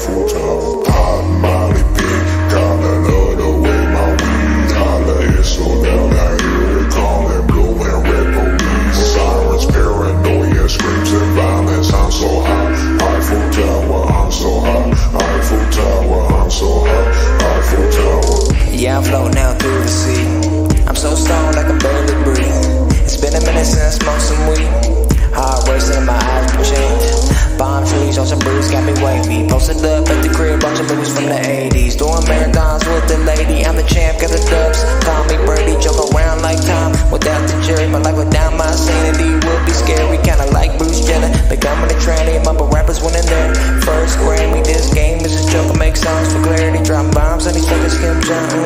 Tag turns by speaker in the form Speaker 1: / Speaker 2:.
Speaker 1: Eiffel Tower. Hot Molly P, kinda love the way my weed holler. It's so loud I hear it calling, blue and red police. Sirens, paranoia, screams and violence. I'm so hot, Eiffel Tower, I'm so hot. Eiffel Tower, I'm so hot. Eiffel Tower.
Speaker 2: Yeah, I'm floating out through the sea. I'm so stoned I can barely breathe. It's been a minute since I smoked some weed. Heart racing and my eyes been changed. Palm trees on some breeze got me wavy. Posted up at the crib, watching movies from the 80s. Doing marathons with the lady, I'm the champ, got the dubs. Call me Brady, joke around like Tom. Without the jury, my life without my sanity would be scary, kinda like Bruce Jenner. Becoming a tranny, mumble rappers winning their first Grammy. This game is a joke, I make songs for clarity. Drop bombs on these fuckers, Kim Jong-un.